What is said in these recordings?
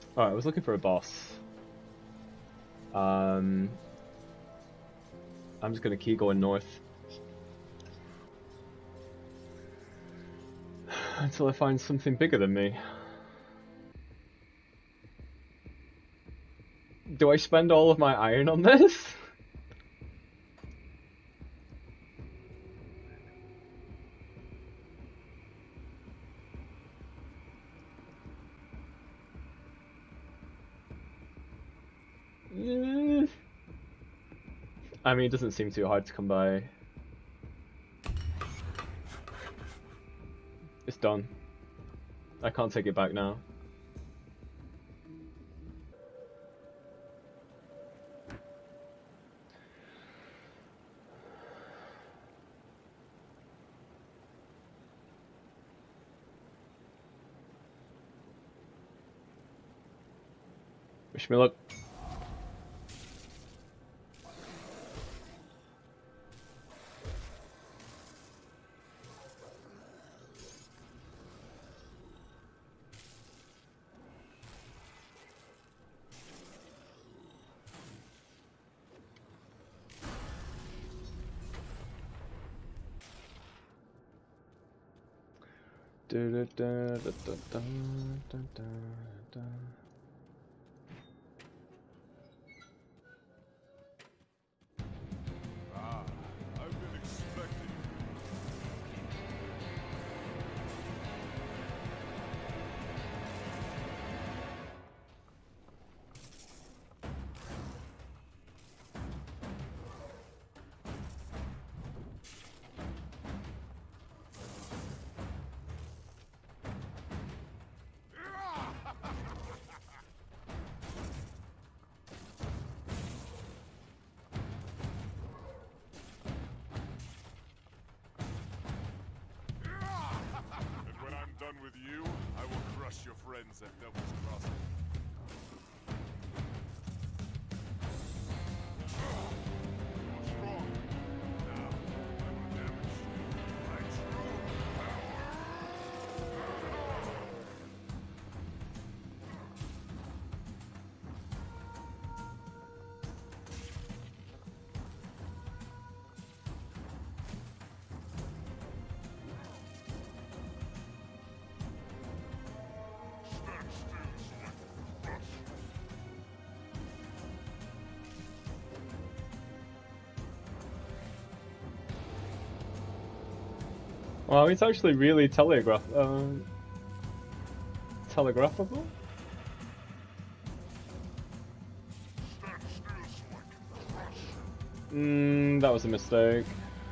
Alright, I was looking for a boss. I'm just gonna keep going north. Until I find something bigger than me. Do I spend all of my iron on this? I mean, it doesn't seem too hard to come by. It's done. I can't take it back now. Wish me luck. I've been expecting you. And when I'm done with you, I will crush your friends at Devil's Crossing. What's wrong? Now, I'm damaged. My true power. Stand still so I can crush you. Wow, it's actually really telegraphable. Stand still so I can crush you. That was a mistake.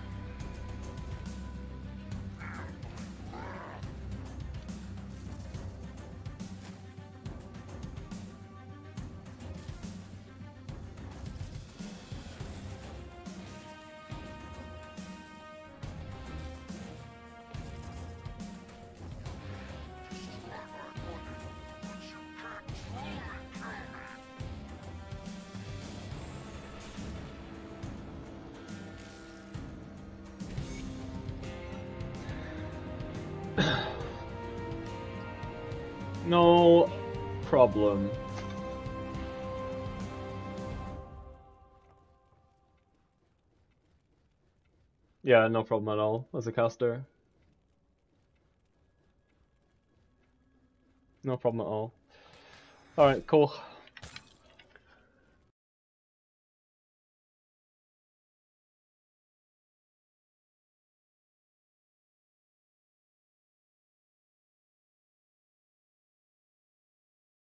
No problem. Yeah, no problem at all as a caster. No problem at all. Alright, cool.